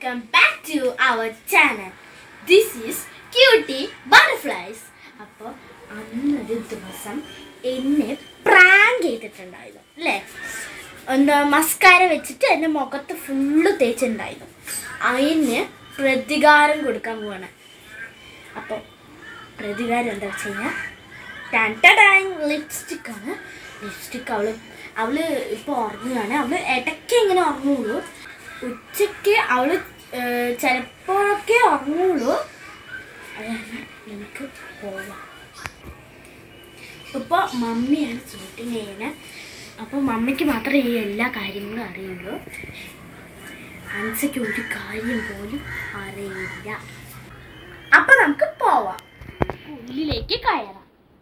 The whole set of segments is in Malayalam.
welcome back to our channel. This is cutie butterflies. അപ്പോൾ അന്നൊരു ദിവസം എന്നെ പ്രാങ്ക് ചെയ്തിട്ടുണ്ടായിരുന്നു അല്ലേ? എന്താ മസ്കാര വെച്ചിട്ട് എൻ്റെ മുഖത്ത് ഫുള്ള് തേച്ചിട്ടുണ്ടായിരുന്നു. അതിന് പ്രതികാരം കൊടുക്കാൻ പോവാണ്. അപ്പോൾ പ്രതികാരം എന്താ വെച്ച് കഴിഞ്ഞാൽ ലിപ്സ്റ്റിക്കാണ്. ലിപ്സ്റ്റിക്ക് അവൾ ഇപ്പോൾ ഉറങ്ങുകയാണ്. അവൾ ഇടയ്ക്ക് ഇങ്ങനെ ഉറങ്ങുള്ളൂ. ഉച്ചയ്ക്ക് അവൾ ചിലപ്പോഴൊക്കെ ഉറങ്ങുള്ളൂ. അതാണ് എനിക്ക് പോവാം. ഇപ്പോൾ മമ്മിയാണ് ഷൂട്ടിങ് ചെയ്യുന്നത്. അപ്പോൾ മമ്മിക്ക് മാത്രമേ ഈ എല്ലാ കാര്യങ്ങളും അറിയുള്ളൂ. അൻസയ്ക്ക് ഒരു കാര്യം പോലും അറിയില്ല. അപ്പം നമുക്ക് പോവാം. ഉള്ളിലേക്ക് കയറാം.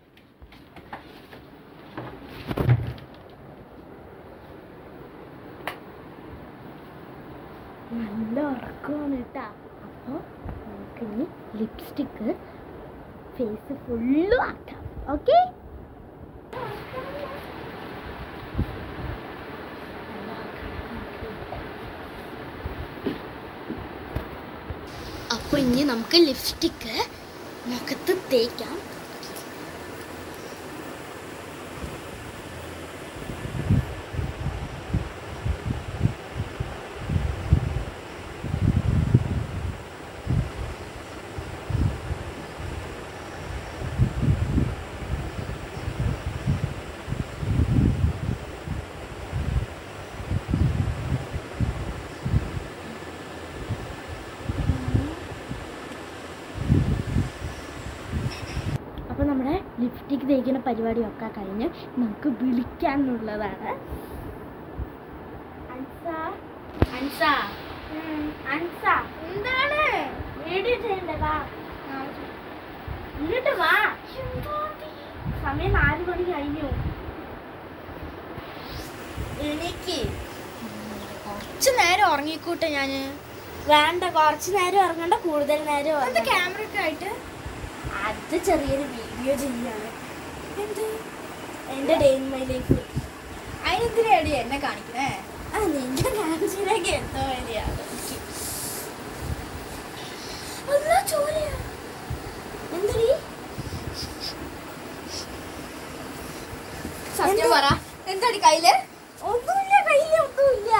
നല്ല ഉറക്കമാണ് കേട്ടോ. അപ്പോൾ നമുക്കിനി ലിപ്സ്റ്റിക്ക് ഫേസ് ഫുള്ളും ആക്കാം. ഓക്കെ, അപ്പോൾ ഇനി നമുക്ക് ലിപ്സ്റ്റിക്ക് മുഖത്ത് തേക്കാം. അപ്പോൾ നമ്മുടെ ലിപ്സ്റ്റിക്ക് തേക്കുന്ന പരിപാടിയൊക്കെ കഴിഞ്ഞ് നമുക്ക് വിളിക്കാനുള്ളതാണ്. എന്താണ് വീഡിയോ ചെയ്യണ്ടേ? വാ ഇങ്ങോട്ട് വാ. സമയം 4 മണി കഴിഞ്ഞു. എനിക്ക് കുറച്ച് നേരം ഉറങ്ങിക്കൂട്ടെ. ഞാൻ വേണ്ട, കുറച്ച് നേരം ഉറങ്ങണ്ട, കൂടുതൽ നേരം ക്യാമറ ഒക്കെ ആയിട്ട് അത് ചെറിയൊരു വീഡിയോ ചെയ്യാണ്. എന്ത് എൻ്റെ ഡേ ഇൻ മൈ ലൈഫ്. അതിനെന്തിനാണ് എന്നെ കാണിക്കണേ? ആ നിന്റെ കാണിച്ചിലേക്ക് എന്തോ വരികയാണ്. എന്തീ സത്യം പറ, എന്താടി കയ്യില്? ഒന്നുമില്ല, കയ്യില് ഒന്നുമില്ല.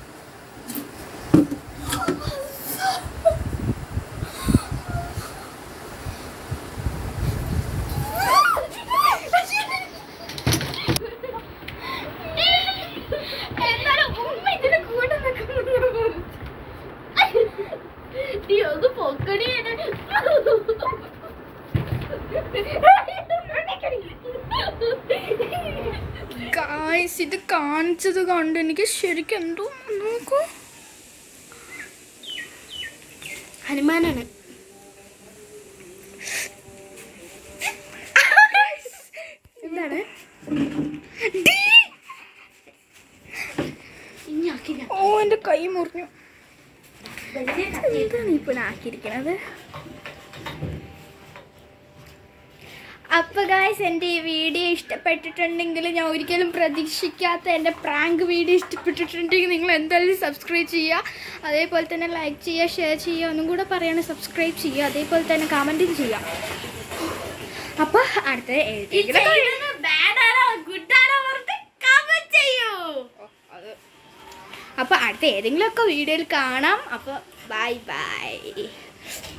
ഇത് കാണിച്ചത് കണ്ട് എനിക്ക് ശരിക്കും എന്തോ നോക്കൂ. ഹനുമാനാണ്. എന്താണ്? ഓ, എൻ്റെ കൈ മുറിഞ്ഞു. എന്താണ് ഇപ്പോൾ ആക്കിയിരിക്കണത്? അപ്പോൾ ഗായ്സ്, എൻ്റെ ഈ വീഡിയോ ഇഷ്ടപ്പെട്ടിട്ടുണ്ടെങ്കിൽ, ഞാൻ ഒരിക്കലും പ്രതീക്ഷിക്കാത്ത എൻ്റെ പ്രാങ്ക് വീഡിയോ ഇഷ്ടപ്പെട്ടിട്ടുണ്ടെങ്കിൽ നിങ്ങൾ എന്തായാലും സബ്സ്ക്രൈബ് ചെയ്യുക. അതേപോലെ തന്നെ ലൈക്ക് ചെയ്യുക, ഷെയർ ചെയ്യുക. ഒന്നും കൂടെ പറയാണ്, സബ്സ്ക്രൈബ് ചെയ്യുക. അതേപോലെ തന്നെ കമൻറ്റും ചെയ്യുക. അപ്പോൾ അടുത്ത അപ്പോൾ അടുത്ത ഏതെങ്കിലുമൊക്കെ വീഡിയോയിൽ കാണാം. അപ്പോൾ ബൈ ബൈ.